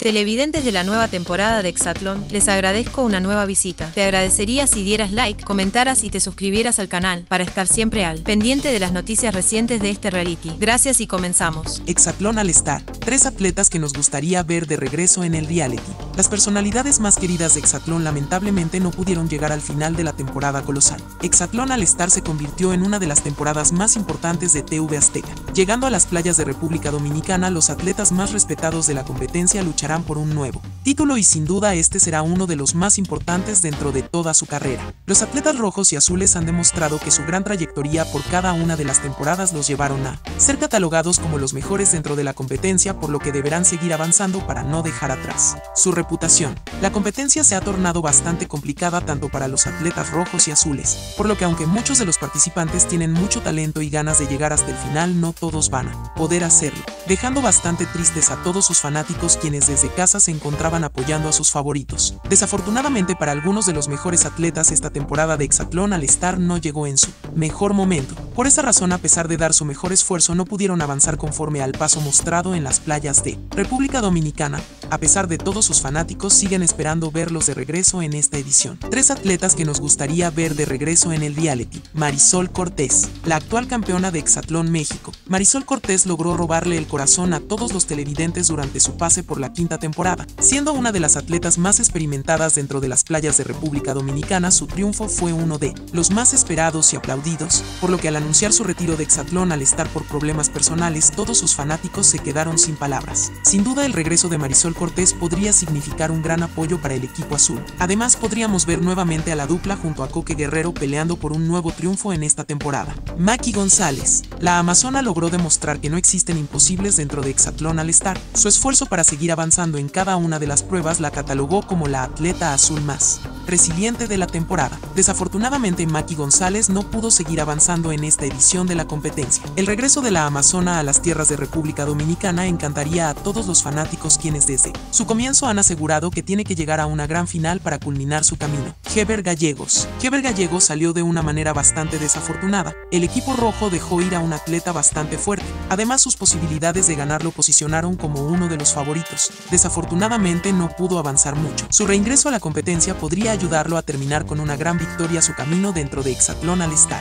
Televidentes de la nueva temporada de Exatlón, les agradezco una nueva visita. Te agradecería si dieras like, comentaras y te suscribieras al canal para estar siempre al pendiente de las noticias recientes de este reality. Gracias y comenzamos. Exatlón All Star, 3 atletas que nos gustaría ver de regreso en el reality. Las personalidades más queridas de Exatlón lamentablemente no pudieron llegar al final de la temporada colosal. Exatlón All Star se convirtió en una de las temporadas más importantes de TV Azteca. Llegando a las playas de República Dominicana, los atletas más respetados de la competencia lucharán por un nuevo título y sin duda este será uno de los más importantes dentro de toda su carrera. Los atletas rojos y azules han demostrado que su gran trayectoria por cada una de las temporadas los llevaron a ser catalogados como los mejores dentro de la competencia, por lo que deberán seguir avanzando para no dejar atrás su reputación. La competencia se ha tornado bastante complicada tanto para los atletas rojos y azules, por lo que aunque muchos de los participantes tienen mucho talento y ganas de llegar hasta el final, no todos van a poder hacerlo, dejando bastante tristes a todos sus fanáticos quienes desde casa se encontraban apoyando a sus favoritos. Desafortunadamente para algunos de los mejores atletas, esta temporada de Exatlón All Star no llegó en su mejor momento. Por esa razón, a pesar de dar su mejor esfuerzo, no pudieron avanzar conforme al paso mostrado en las playas de República Dominicana. A pesar de todos sus fanáticos siguen esperando verlos de regreso en esta edición. 3 atletas que nos gustaría ver de regreso en el reality. Marisol Cortés, la actual campeona de Exatlón México. Marisol Cortés logró robarle el corazón a todos los televidentes durante su pase por la 5ª temporada. Siendo una de las atletas más experimentadas dentro de las playas de República Dominicana, su triunfo fue uno de los más esperados y aplaudidos, por lo que al anunciar su retiro de Exatlón All Star por problemas personales, todos sus fanáticos se quedaron sin palabras. Sin duda el regreso de Marisol Cortés podría significar un gran apoyo para el equipo azul. Además podríamos ver nuevamente a la dupla junto a Coque Guerrero peleando por un nuevo triunfo en esta temporada. Maki González, la amazona, logró demostrar que no existen imposibles dentro de Exatlón All Star. Su esfuerzo para seguir avanzando en cada una de las pruebas la catalogó como la atleta azul más resiliente de la temporada. Desafortunadamente, Maki González no pudo seguir avanzando en esta edición de la competencia. El regreso de la amazona a las tierras de República Dominicana encantaría a todos los fanáticos quienes desde su comienzo han asegurado que tiene que llegar a una gran final para culminar su camino. Heber Gallegos. Heber Gallegos salió de una manera bastante desafortunada. El equipo rojo dejó ir a un atleta bastante fuerte. Además, sus posibilidades de ganar lo posicionaron como uno de los favoritos. Desafortunadamente no pudo avanzar mucho. Su reingreso a la competencia podría ayudarlo a terminar con una gran victoria su camino dentro de Exatlón All Star.